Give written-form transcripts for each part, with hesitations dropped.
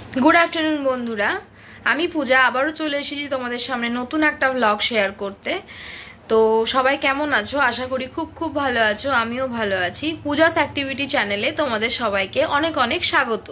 Good afternoon बंधुरा आमी पूजा आबारो चले एसेछि तोमादेर सामने नतून एकटा ब्लग शेयर करते। तो सबाई केमन आछो? आशा करी खूब खूब भालो आछो। आमिओ भालो आछि। पूजास एक्टिविटी चैनेले तोमादेर सबाइके अनेक अनेक स्वागत।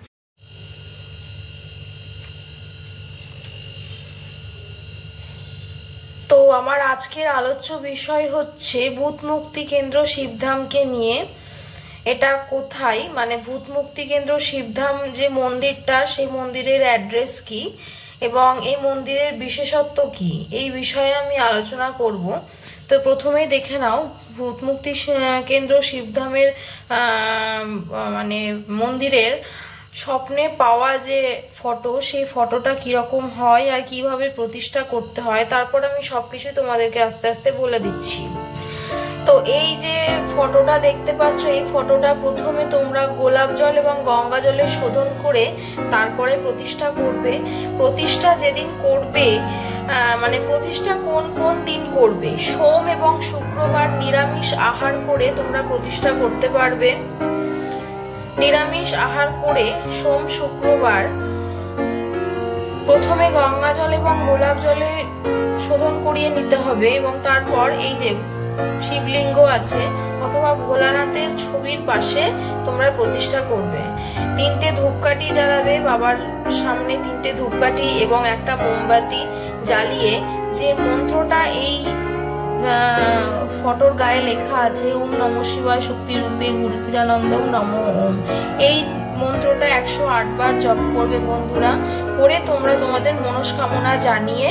तो आमार आजकेर आलोच्य विषय हच्छे भूत मुक्ति केंद्र शिवधाम के निये। এটা কোথায় মানে ভূত মুক্তি কেন্দ্র শিবধাম যে মন্দিরটা সেই মন্দিরের অ্যাড্রেস কি এবং এই মন্দিরের বিশেষত্ব কি এই বিষয়ে আমি আলোচনা করব। তো প্রথমেই দেখে নাও ভূত মুক্তি কেন্দ্র শিবধামের মানে মন্দিরের স্বপ্নে পাওয়া যে ফটো সেই ফটোটা কি রকম হয় আর কিভাবে প্রতিষ্ঠা করতে হয় তারপর আমি সবকিছু তোমাদেরকে আস্তে আস্তে বলে দিচ্ছি। তো এই যে ফটোটা দেখতে পাচ্ছ এই ফটোটা প্রথমে তোমরা গোলাপ জল এবং গঙ্গা জলে শোধন করে তারপরে প্রতিষ্ঠা করবে। প্রতিষ্ঠা যেদিন করবে মানে প্রতিষ্ঠা কোন কোন দিন করবে, সোম এবং শুক্রবার নিরামিষ আহার করে তোমরা প্রতিষ্ঠা করতে পারবে। নিরামিষ আহার করে সোম শুক্রবার প্রথমে গঙ্গা জল এবং গোলাপ জলে শোধন করিয়ে নিতে হবে এবং তারপর এই যে শিবলিঙ্গ আছে অথবা ভোলানাথের ছবির পাশে তোমরা প্রতিষ্ঠা করবে। তিনটে ধূপকাঠি জ্বালাবে বাবার সামনে, তিনটে ধূপকাঠি এবং একটা মোমবাতি জ্বালিয়ে যে মন্ত্রটা এই ফটোর গায়ে লেখা আছে ওম নমঃ শিবায় শক্তিরূপে গুরুপিরানন্দম নমঃ ওম, এই মন্ত্রটা 108 বার জপ করবে বন্ধুরা। করে তোমরা তোমাদের মনস্কামনা জানিয়ে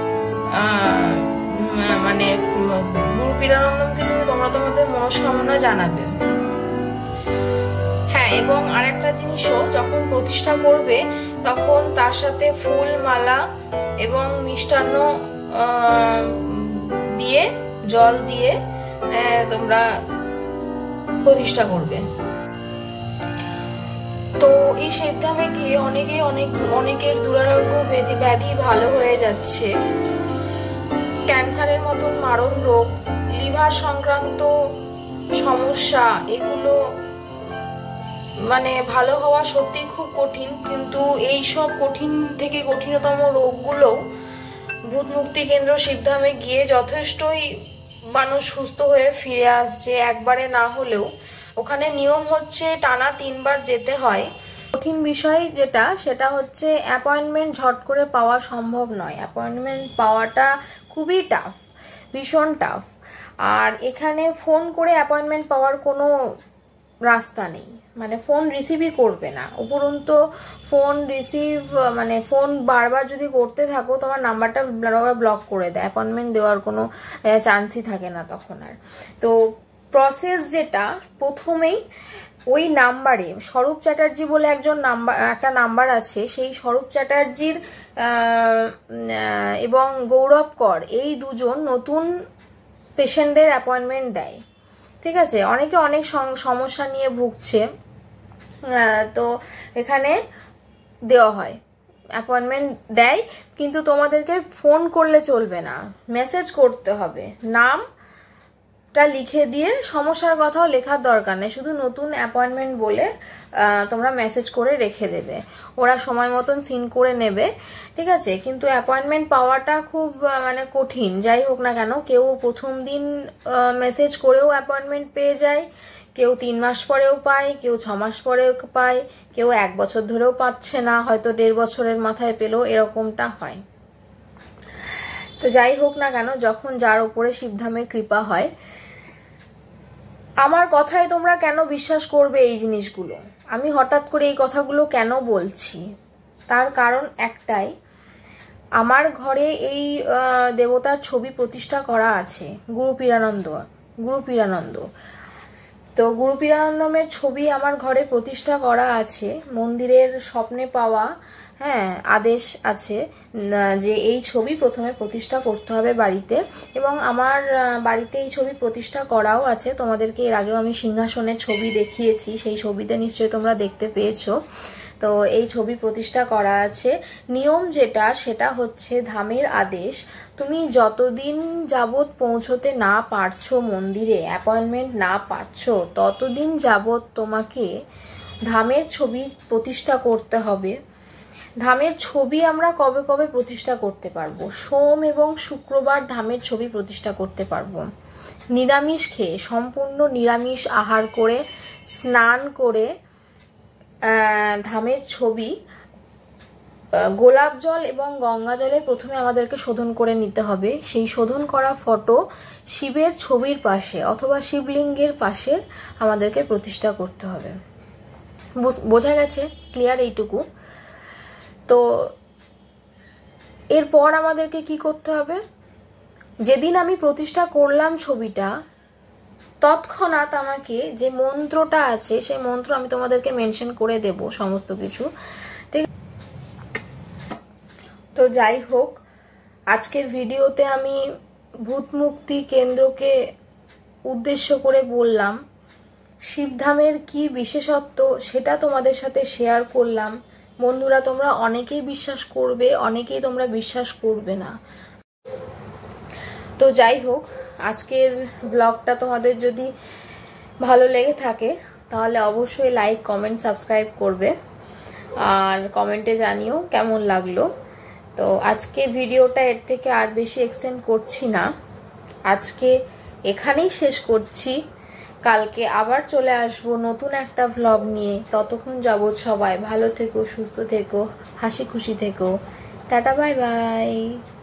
মানে গুরু পীরানন্দমকে তোমরা তোমাদের মনস্কামনা জানাবে। হ্যাঁ, এবং আরেকটা জিনিসও যখন প্রতিষ্ঠা করবে তখন তার সাথে ফুল মালা এবং মিষ্টান্ন দিয়ে জল দিয়ে তোমরা প্রতিষ্ঠা করবে। তো এই শিবধামে গিয়ে অনেকের দুরারোগ্য ব্যাধি ভালো হয়ে যাচ্ছে। ক্যান্সারের মতন মারণ রোগ, লিভার সংক্রান্ত সমস্যা, এগুলো মানে ভালো হওয়া সত্যি খুব কঠিন, কিন্তু এই সব কঠিন থেকে কঠিনতম রোগগুলো ভূত মুক্তি কেন্দ্র শিবধামে গিয়ে যথেষ্টই মানুষ সুস্থ হয়ে ফিরে আসছে একবারে না হলেও। ওখানে নিয়ম হচ্ছে টানা 3 বার যেতে হয়। কঠিন বিষয় যেটা সেটা হচ্ছে অ্যাপয়েন্টমেন্ট ঝট করে পাওয়া সম্ভব নয়। অ্যাপয়েন্টমেন্ট পাওয়াটা খুবই টাফ, ভীষণ টাফ। আর এখানে ফোন করে অ্যাপয়েন্টমেন্ট পাওয়ার কোনো রাস্তা নেই, মানে ফোন রিসিভই করবে না। উপরন্ত ফোন রিসিভ মানে ফোন বারবার যদি করতে থাকো তোমার নাম্বারটা ব্লক করে দেয়, অ্যাপয়েন্টমেন্ট দেওয়ার কোনো চান্সই থাকে না তখন আর। তো প্রসেস যেটা প্রথমেই ওই নাম্বারে স্বরূপ চ্যাটার্জি বলে একটা নাম্বার আছে, সেই স্বরূপ চ্যাটার্জির এবং গৌরব কর এই দুজন নতুন পেশেন্টদের অ্যাপয়েন্টমেন্ট দেয়। ঠিক আছে, অনেকে অনেক সমস্যা নিয়ে ভুগছে, তো এখানে দেওয়া হয় অ্যাপয়েন্টমেন্ট দেয়। কিন্তু তোমাদেরকে ফোন করলে চলবে না, মেসেজ করতে হবে। নাম লিখে দিয়ে সমস্যার কথাও লেখার দরকার নেই, শুধু নতুন অ্যাপয়েন্টমেন্ট বলে তোমরা মেসেজ করে রেখে দেবে, ওরা সময় মতন সিন করে নেবে। ঠিক আছে, কিন্তু অ্যাপয়েন্টমেন্ট পাওয়াটা খুব মানে কঠিন। যাই হোক না কেন, কেউ প্রথম দিন মেসেজ করেও অ্যাপয়েন্টমেন্ট পেয়ে যায়, কেউ 3 মাস পরেও পায়, কেউ 6 মাস পরেও পায়, কেউ 1 বছর ধরেও পাচ্ছে না, হয়তো 1.5 বছরের মাথায় পেলো, এরকমটা হয়। তো যাই হোক না কেন, যখন যার উপরে শিবধামের কৃপা হয়। আমার কথায় তোমরা কেন বিশ্বাস করবে এই জিনিসগুলো? আমি হঠাৎ করে এই কথাগুলো কেন বলছি তার কারণ একটাই, আমার ঘরে এই দেবতার ছবি প্রতিষ্ঠা করা আছে, গুরু পীরানন্দ। তো গুরু পীরানন্দমের ছবি আমার ঘরে প্রতিষ্ঠা করা আছে। মন্দিরের স্বপ্নে পাওয়া আদেশ আছে যে এই ছবি প্রথমে প্রতিষ্ঠা করতে হবে বাড়িতে, এবং আমার বাড়িতে এই ছবি প্রতিষ্ঠা করাও আছে। তোমাদেরকে এর আগেও আমি সিংহাসনের ছবি দেখিয়েছি, সেই ছবিতে নিশ্চয়ই তোমরা দেখতে পেয়েছো। তো এই ছবি প্রতিষ্ঠা করা আছে। নিয়ম যেটা সেটা হচ্ছে ধামের আদেশ, তুমি যতদিন যাবত পৌঁছতে না পারছো মন্দিরে, অ্যাপয়েন্টমেন্ট না পাচ্ছ, ততদিন যাবত তোমাকে ধামের ছবি প্রতিষ্ঠা করতে হবে। ধামের ছবি আমরা কবে কবে প্রতিষ্ঠা করতে পারবো? সোম এবং শুক্রবার ধামের ছবি প্রতিষ্ঠা করতে পারবো। নিরামিষ খেয়ে, সম্পূর্ণ নিরামিষ আহার করে, স্নান করে ধামের ছবি গোলাপ জল এবং গঙ্গা জলে প্রথমে আমাদেরকে শোধন করে নিতে হবে। সেই শোধন করা ফটো শিবের ছবির পাশে অথবা শিবলিঙ্গের পাশে আমাদেরকে প্রতিষ্ঠা করতে হবে। বোঝা গেছে? ক্লিয়ার এইটুকু? তো এরপর আমাদেরকে কি করতে হবে? যেদিন আমি প্রতিষ্ঠা করলাম ছবিটা, তৎক্ষণাৎ আমাকে যে মন্ত্রটা আছে সেই মন্ত্র আমি তোমাদেরকে মেনশন করে দেব সমস্ত কিছু, ঠিক? তো যাই হোক, আজকের ভিডিওতে আমি ভূত মুক্তি কেন্দ্রকে উদ্দেশ্য করে বললাম, শিবধামের কি বিশেষত্ব সেটা তোমাদের সাথে শেয়ার করলাম। বন্ধুরা, তোমরা অনেকেই বিশ্বাস করবে, অনেকেই তোমরা বিশ্বাস করবে না। তো যাই হোক, আজকের ব্লগটা তোমাদের যদি ভালো লেগে থাকে তাহলে অবশ্যই লাইক, কমেন্ট, সাবস্ক্রাইব করবে আর কমেন্টে জানিও কেমন লাগলো। তো আজকে ভিডিওটা এর থেকে আর বেশি এক্সটেন্ড করছি না, আজকে এখানেই শেষ করছি। কালকে আবার চলে আসবো নতুন একটা ভ্লগ নিয়ে। ততক্ষণ যাবত সবাই ভালো থেকো, সুস্থ থেকো, হাসি খুশি থেকো। Tata, bye by.